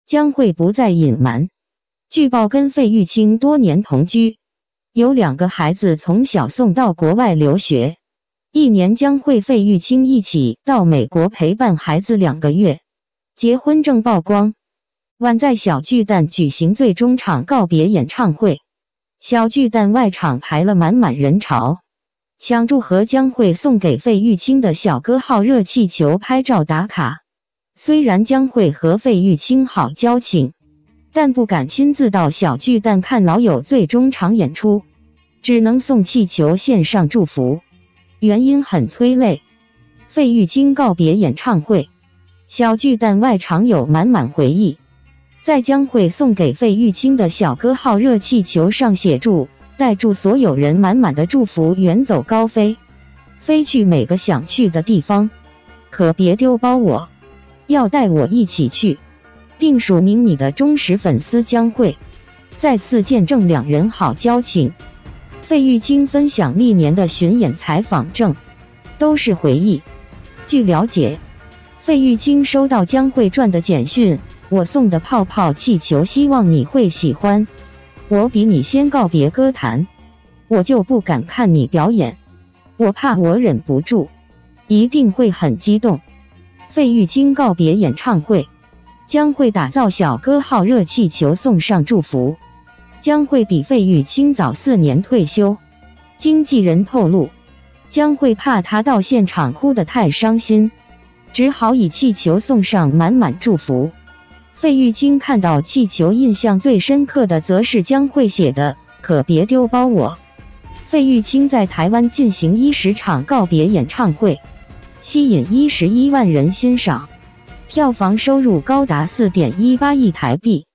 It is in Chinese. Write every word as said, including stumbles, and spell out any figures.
江蕙不再隐瞒，据报跟费玉清多年同居，有两个孩子从小送到国外留学。一年，江蕙、费玉清一起到美国陪伴孩子两个月。结婚证曝光，晚在小巨蛋举行最终场告别演唱会，小巨蛋外场排了满满人潮，抢住和江蕙送给费玉清的小歌号热气球拍照打卡。虽然江蕙和费玉清好交情，但不敢亲自到小巨蛋看老友最终场演出，只能送气球献上祝福。原因很催泪，费玉清告别演唱会，小巨蛋外场有满满回忆。在江蕙送给费玉清的小歌号热气球上写住，带住所有人满满的祝福远走高飞，飞去每个想去的地方，可别丢包我，要带我一起去，并署名你的忠实粉丝江蕙，再次见证两人好交情。费玉清分享历年的巡演采访证，都是回忆。据了解，费玉清收到江蕙传的简讯，我送的泡泡气球希望你会喜欢，我比你先告别歌坛，我就不敢看你表演，我怕我忍不住，一定会很激动。费玉清告别演唱会，江蕙打造小歌号热气球送上祝福。江蕙比费玉清早四年退休，经纪人透露，江蕙怕他到现场哭得太伤心，只好以气球送上满满祝福。费玉清看到气球，印象最深刻的则是江蕙写的“可别丢包我”。费玉清在台湾进行一十场告别演唱会，吸引一十一万人欣赏，票房收入高达 四点一八亿台币。